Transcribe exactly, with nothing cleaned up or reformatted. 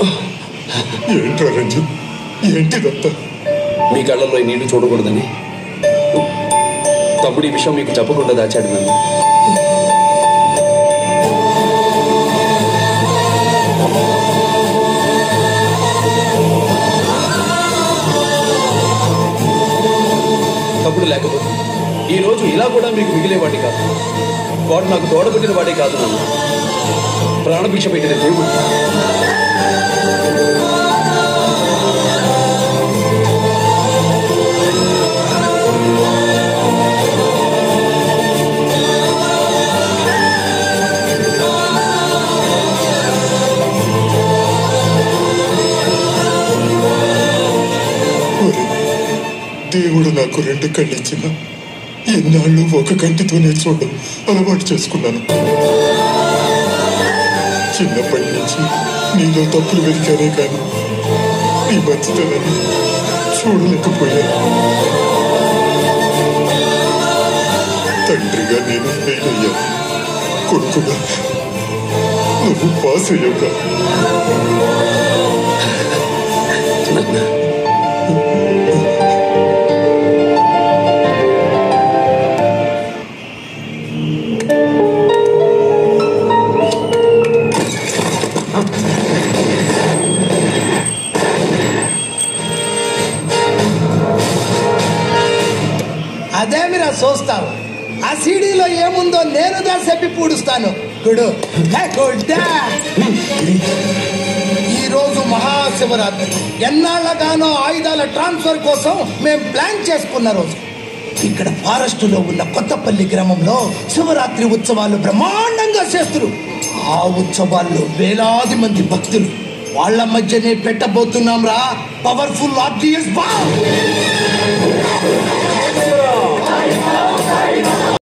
ఏంట్రా రంజిత్, ఏంటిదంతా? మీ కళ్ళల్లో ఈ నీళ్లు చూడకూడదని తమ్ముడు ఈ విషయం మీకు చెప్పకుండా దాచాడు నన్ను. తమ్ముడు లేకపోతే ఈ రోజు ఇలా కూడా మీకు మిగిలేవాడి కాదు. వాడు నాకు తోడబుట్టిన వాడే కాదు, నన్ను ప్రాణభిక్ష పెట్టిన దేవుడు. దేవుడు నాకు రెండు కళ్ళిచ్చిన ఎన్నాళ్ళు ఒక కంటితోనే చూడడం అలవాటు చేసుకున్నాను. చిన్నప్పటి నుంచి నీలో తప్పులు వెతికానే కానీ నీ మంచితనాన్ని చూడలేకపోయాను. తండ్రిగా నేను ఫెయిల్ అయ్యాను, కొడుకుగా నువ్వు పాస్ అయ్యావుగా. అదేమిరా చూస్తావు? ఆ సీడీలో ఏముందో నేనుదా చెప్పి పూడుస్తాను. గుడు ఈ రోజు మహాశివరాత్రి. ఎన్నాళ్ళగానో ఆయుధాల ట్రాన్స్ఫర్ కోసం మేము ప్లాన్ చేసుకున్న రోజు. ఇక్కడ ఫారెస్ట్ లో ఉన్న కొత్తపల్లి గ్రామంలో శివరాత్రి ఉత్సవాలు బ్రహ్మాండంగా చేస్తున్నారు. ఆ ఉత్సవాల్లో వేలాది మంది భక్తులు. వాళ్ళ మధ్యనే పెట్టబోతున్నాం రా పవర్ఫుల్ ఆర్డియన్స్ బాంబ్.